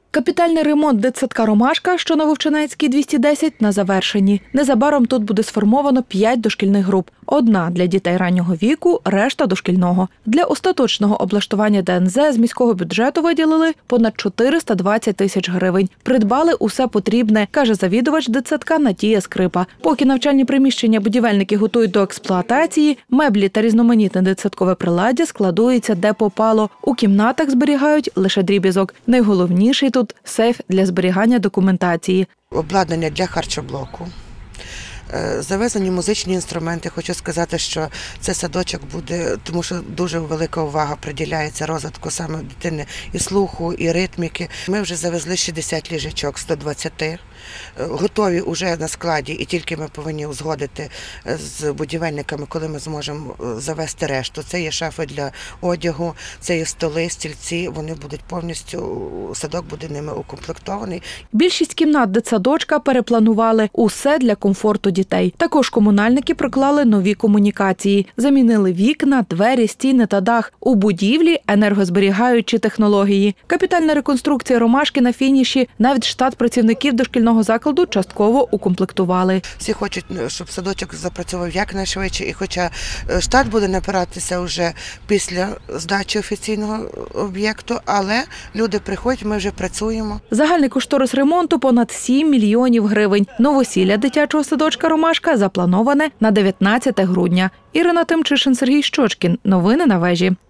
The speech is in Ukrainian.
Капітальний ремонт дитсадка «Ромашка», що на Вовчинецькій 210, на завершенні. Незабаром тут буде сформовано 5 дошкільних груп. Одна для дітей раннього віку, решта – дошкільного. Для остаточного облаштування ДНЗ з міського бюджету виділили понад 420 тисяч гривень. Придбали усе потрібне, каже завідувач дитсадка Натія Скрипа. Поки навчальні приміщення будівельники готують до експлуатації, меблі та різноманітне дитсадкове приладдя складується де попало. У кімнатах зберігають лише дріб'язок. Найголовніший тут – сейф для зберігання документації. Обладнання для харчоблоку. Завезені музичні інструменти. Хочу сказати, що цей садочок буде, тому що дуже велика увага приділяється розвитку саме дитини і слуху, і ритміки. Ми вже завезли 60 ліжечок, 120. Готові вже на складі, і тільки ми повинні узгодити з будівельниками, коли ми зможемо завести решту. Це є шафи для одягу, це є столи, стільці, вони будуть повністю, садок буде ними укомплектований. Більшість кімнат дитсадочка перепланували. Усе для комфорту дітей. Також комунальники проклали нові комунікації. Замінили вікна, двері, стіни та дах. У будівлі енергозберігаючі технології. Капітальна реконструкція «Ромашки» на фініші. Навіть штат працівників дошкільного закладу частково укомплектували. Всі хочуть, щоб садочок запрацював якнайшвидше. І хоча штат буде набиратися вже після здачі офіційного об'єкту, але люди приходять, ми вже працюємо. Загальний кошторис ремонту – понад 7 мільйонів гривень. Новосілля дитячого садочка «Ромашка» заплановане на 19 грудня. Ірина Тимчишин, Сергій Щочкін. Новини на вежі.